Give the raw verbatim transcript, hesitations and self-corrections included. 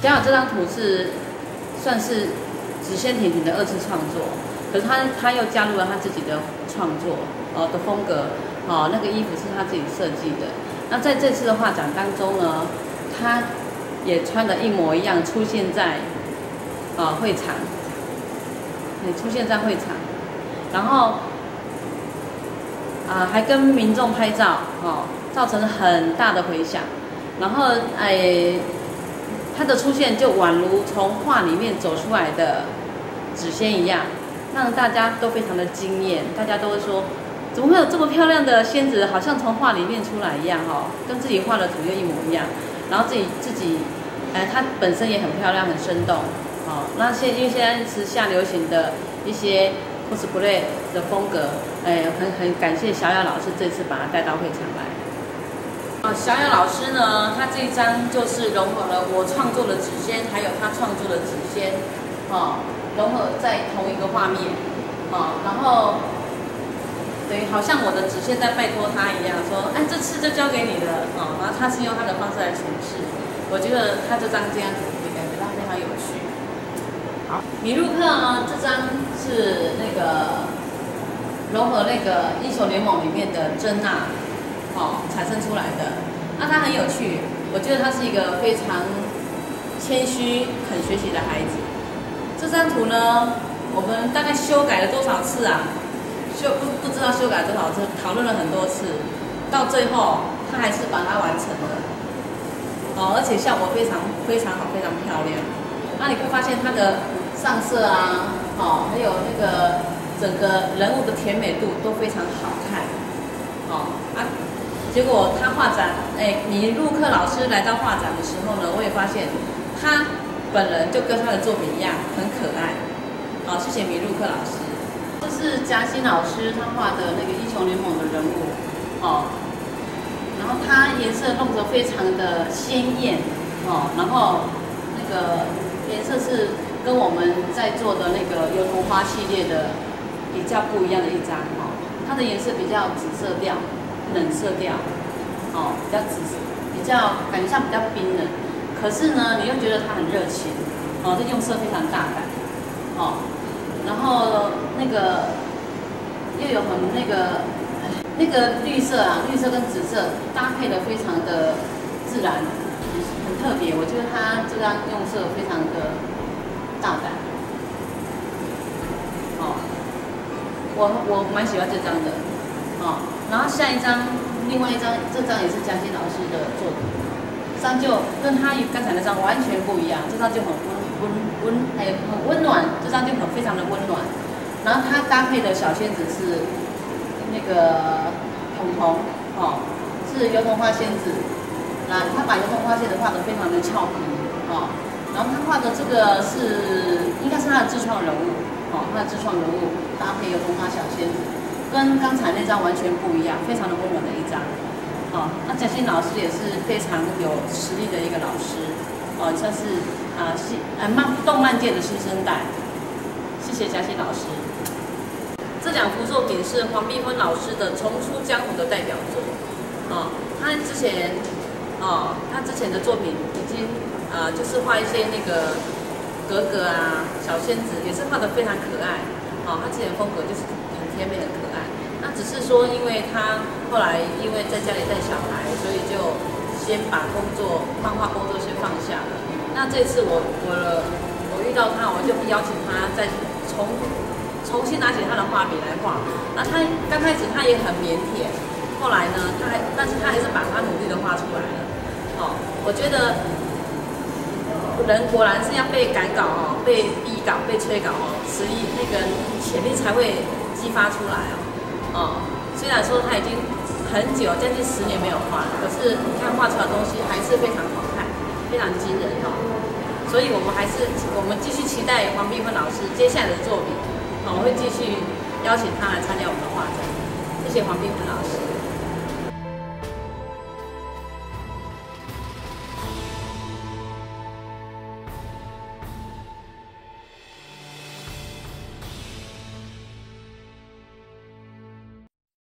小小这张图是算是只先婷婷的二次创作，可是他他又加入了他自己的创作呃的风格，哦，那个衣服是他自己设计的。那在这次的画展当中呢，他也穿的一模一样，出现在呃会场，也出现在会场，然后啊、呃、还跟民众拍照哦，造成了很大的回响。然后哎，他的出现就宛如从画里面走出来的纸仙一样，让大家都非常的惊艳，大家都会说。怎么会有这么漂亮的仙子，好像从画里面出来一样哦，跟自己画的图又一模一样。然后自己自己，呃，它本身也很漂亮，很生动。哦，那现因为现在时下流行的一些 cosplay 的风格，哎，很很感谢小雅老师这次把它带到会场来。啊，小雅老师呢，他这一张就是融合了我创作的纸仙，还有他创作的纸仙，哦，融合在同一个画面，哦，然后。等于好像我的纸仙在拜托他一样，说，哎，这次就交给你了，哦，然后他是用他的方式来诠释，我觉得他这张这样子也感觉到非常有趣。好，米路克呢，这张是那个融合那个英雄联盟里面的珍娜，哦，产生出来的。那他很有趣，我觉得他是一个非常谦虚、肯学习的孩子。这张图呢，我们大概修改了多少次啊？修不不知道修改多少次，讨论了很多次，到最后他还是把它完成了，哦，而且效果非常非常好，非常漂亮。那你会发现它的上色啊，哦，还有那个整个人物的甜美度都非常好看，哦啊，结果他画展，哎，米路克老师来到画展的时候呢，我也发现他本人就跟他的作品一样很可爱，好，谢谢米路克老师。这是嘉欣老师他画的那个英雄联盟的人物，哦，然后它颜色弄得非常的鲜艳，哦，然后那个颜色是跟我们在做的那个油桐花系列的比较不一样的一张，哦，它的颜色比较紫色调、冷色调，哦，比较紫，比较感觉上比较冰冷，可是呢，你又觉得它很热情，哦，这用色非常大胆，哦。然后那个又有很那个那个绿色啊，绿色跟紫色搭配的非常的自然，很特别。我觉得它这张用色非常的大胆。哦，我我蛮喜欢这张的。哦，然后下一张，另外一张，这张也是嘉欣老师的作品，这张就跟他刚才那张完全不一样，这张就很温。温温还有很温暖，这张就很非常的温暖。然后它搭配的小仙子是那个彤彤，哦，是油桐花仙子。那他把油桐花仙子画得非常的俏皮，哦。然后他画的这个是应该是他的自创人物，哦，他的自创人物搭配油桐花小仙子，跟刚才那张完全不一样，非常的温暖的一张。哦，那嘉欣老师也是非常有实力的一个老师。哦，算是啊新呃漫动漫界的新生代，谢谢嘉欣老师。这两幅作品是黄碧芬老师的《重出江湖》的代表作。哦，他之前哦，他之前的作品已经啊、呃，就是画一些那个格格啊、小仙子，也是画得非常可爱。哦，他之前的风格就是很甜美、很可爱。那只是说，因为他后来因为在家里带小孩，所以就。先把工作、漫画工作先放下了。那这次我我我遇到他，我就邀请他再重重新拿起他的画笔来画。那他刚开始他也很腼腆，后来呢，他还但是他还是把他努力的画出来了。哦，我觉得人果然是要被赶稿哦，被逼稿、被催稿哦，实力那个潜力才会激发出来哦。哦，虽然说他已经。很久，将近十年没有画，可是你看画出来的东西还是非常好看，非常惊人哦。所以我们还是我们继续期待黄碧芬老师接下来的作品，我们会继续邀请他来参加我们的画展。谢谢黄碧芬老师。